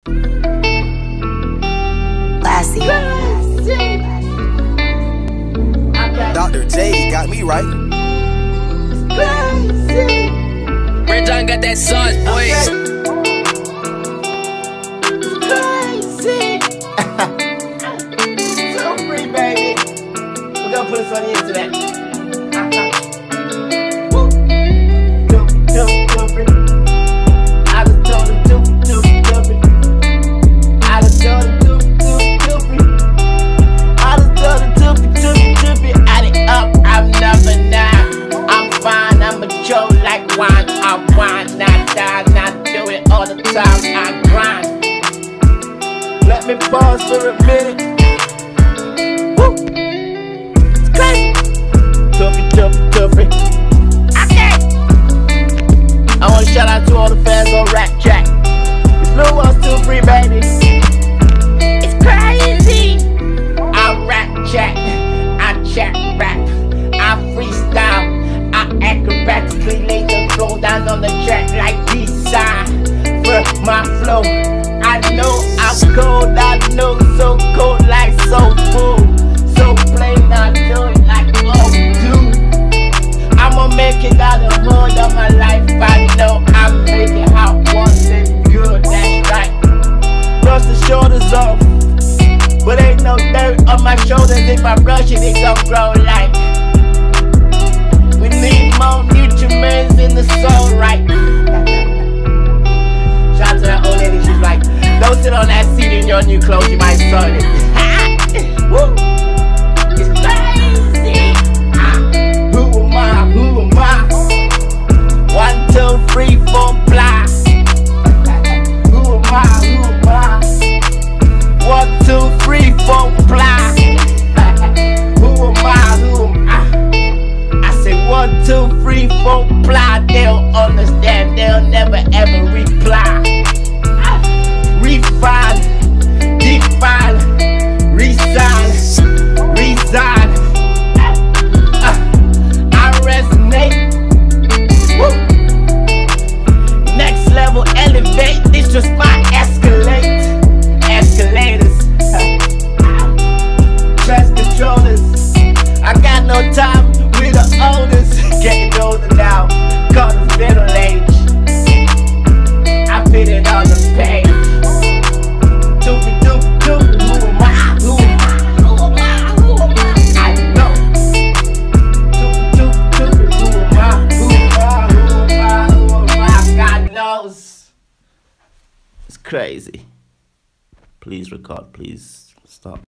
Classy. Dr. J got me right. Red John got that sauce, boy. So free, baby. We're gonna put us on the internet. I just told him doopy. I just told him doopy. I just told him doopy. Add it up, I'm number 9. I'm fine, I'm mature like wine. I whine, not die, not do it all the time. I grind. Let me pause for a minute. Woo! It's crazy. Tuffy. Okay. I wanna shout out to all the fans on Rap Jack. It's Lil Ones 2 Free, baby. It's crazy. I rap chat, I chat rap, I freestyle, I acrobatically lay the flow down on the track like D-side. For my flow, I know I'm cold, I know so cold like so full. So plain, I do it like oh dude. I'ma make it out the hood of my life. I know I make it hot once and good, that's right. Brush the shoulders off, but ain't no dirt on my shoulders. If I brush it, it gon' grow like. We need more nutrients in the soul, right? Shout out to that old lady, she's like, don't sit on that seat in your new clothes, you might soil it. Woo! It's crazy! Who am I? 1, 2, 3, 4, blah. Who am I? 1, 2, 3, 4, blah. Who am I? I say 1, 2, 3, 4, blah. They'll understand, they'll never ever reply. Refine, define, resign. I resonate. Woo. Next level, elevate. This just my escalators. Best controllers. I got no time with the owners. Getting older now, cause it's middle age. I put it on the page. Doopy. Who am I? I know. Doopy. Who am I? God knows. It's crazy. Please record, please stop.